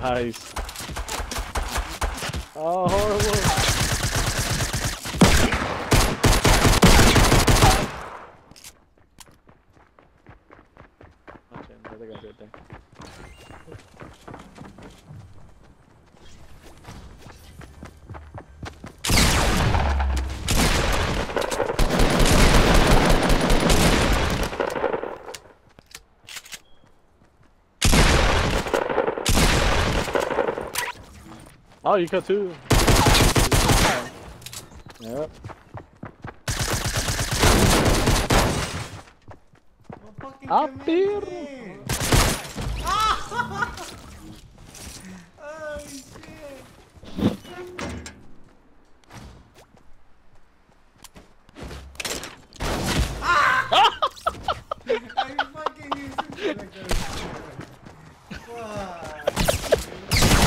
Nice. Oh, horrible. Okay, I think I did there. Oh, you cut two. Yep. Oh, fucking Up come here. in.